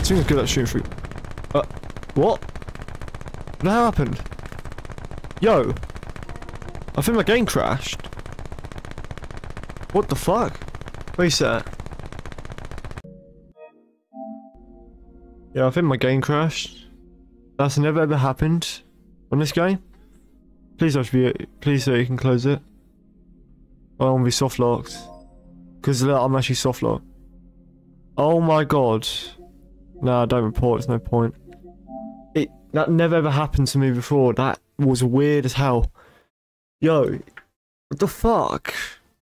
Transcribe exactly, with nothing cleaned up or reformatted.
think it's good at shooting through. Uh, what? What happened? Yo. I think my game crashed. What the fuck? Reset. Yeah, I think my game crashed. That's never ever happened on this game. Please don't be. Please say you can close it. I don't want to be soft locked. Because I'm actually soft locked. Oh my god. Nah, don't report. There's no point. It that never ever happened to me before. That was weird as hell. Yo, what the fuck?